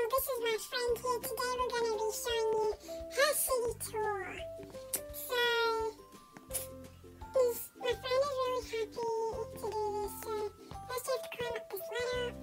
this is my friend here. Today we're going to be showing you her city tour. So, my friend is really happy to do this. So, first you have to climb up this ladder.